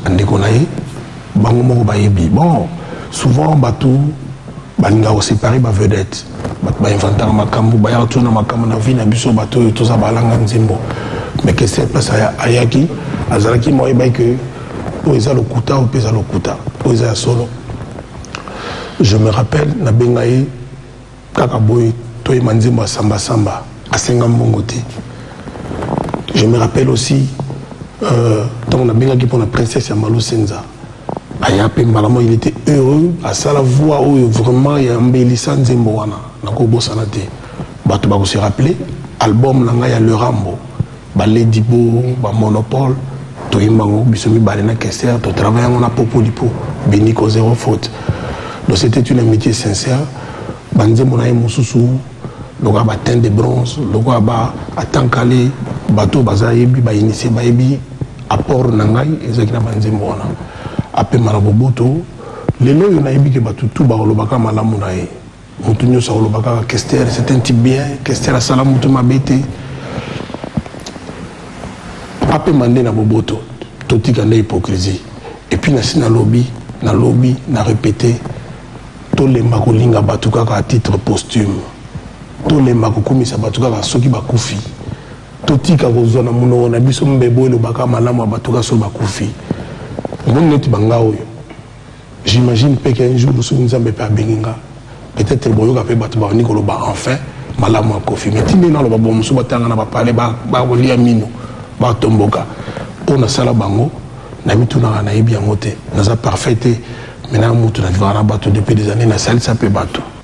bandeko na ye bango moko bayebi bon souvent bato balinga ko séparer ba vedette ba inventara makambo ba ya tuna makambo na vie na biso bato to za balanga nzembo mais que c'est pas ça ayaki azalaki moi ba que pour eza lokuta ou pesa lokuta pour eza solo je me rappelle na bengaye kaka boy to imanzembo samba samba asenga mbongo te je me rappelle aussi donc na bengaki pour la princesse ya Malo Senza Ayape Malamo, il était heureux à ça la voix où vraiment il y a un Bélissa Nzembo wana nako bosana te bato ba se rappeler album nanga ya Le Rambo ba Lady Bo ba Monopole to imbango bisomi balena Kester to travailler on a popo dipo Beniko zéro faute donc c'était une amitié sincère banzembo na mususu loka ba teint de bronze loka ba atankale bato bazayebi ba initié ba yebi apport nangai ezaki na banzembo wana après Maraboboto, les lois on a émis que tout barolobaka malamu nae, mutunyo sa olobaka Kester, c'est un type bien, Kester a salam mutuma bete. Après mandé na Boboto, toti kanda hypocrisie. Et puis na lobby, na répété, tous les makolinga batuka à titre posthume, tous les makokumisa batuka à soki bakufi, toti ka kozona muno na biso mbebo elobaka malamu batuka so bakufi. J'imagine qu'un jour nous sommes peut-être que nous avons enfin malamu kofi mais tindi na lo babo musuba tanga na bapale ba kolia mino ba tomboka on a sala bango na mituna na yebi yango te na za parfait mais na mutu na vivra bato depuis des années na sali ça peut bato